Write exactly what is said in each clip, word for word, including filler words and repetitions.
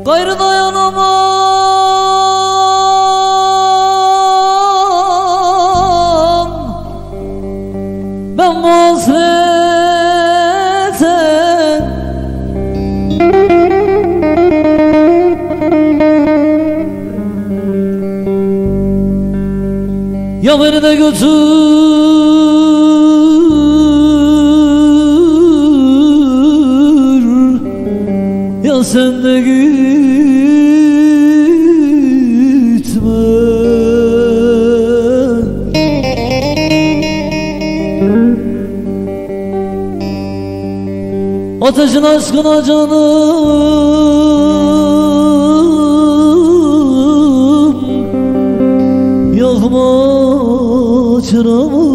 gayrı dayanamam. Ben bu hasrete ya beni de götür, ya sen de gitme. Ateşin aşkına canım, yakma çıramı.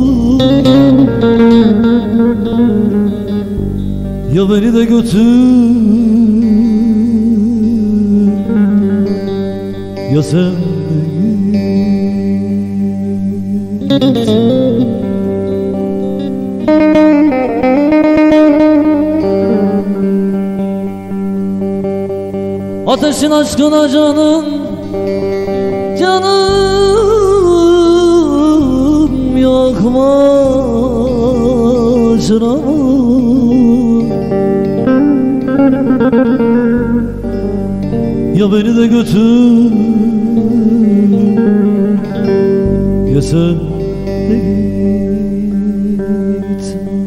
Ya beni de götür, ya sen de git. Ateşin aşkına canım, canım, yakma çıramı. Ya beni de götür, ya sen de git.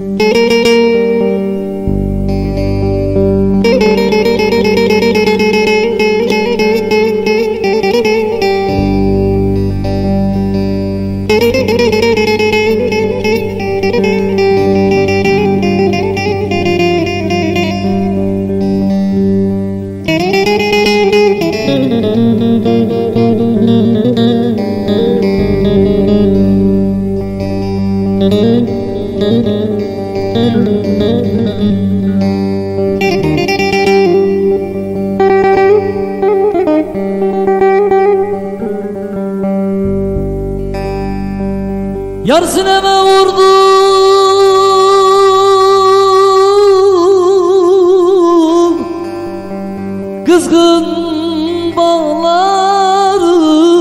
Yar sineme vurdum kızgın bağları,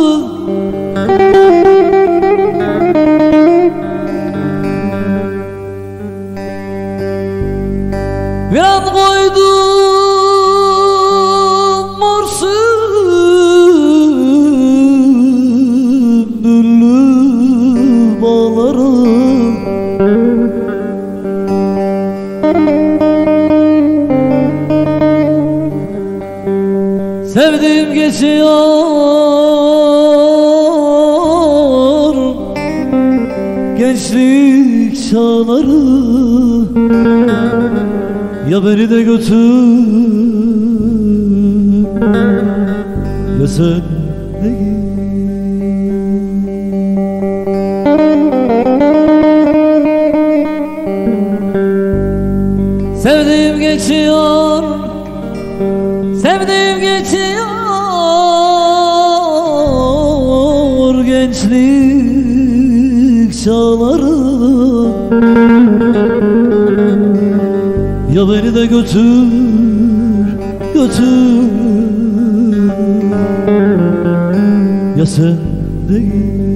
bir an koydum mor sümbüllü bağları. Sevdiğim geçiyor gençlik çağları. Ya beni de götür, ya sen de git. Sevdiğim geçiyor, sevdiğim geçiyor gençlik çağları. Ya beni de götür, götür, ya sen de git.